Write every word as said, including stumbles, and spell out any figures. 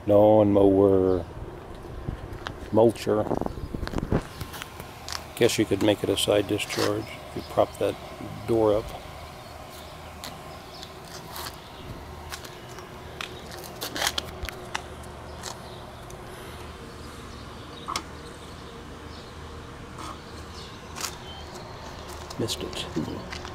lawn mower mulcher. Guess you could make it a side discharge if you prop that door up. Missed it.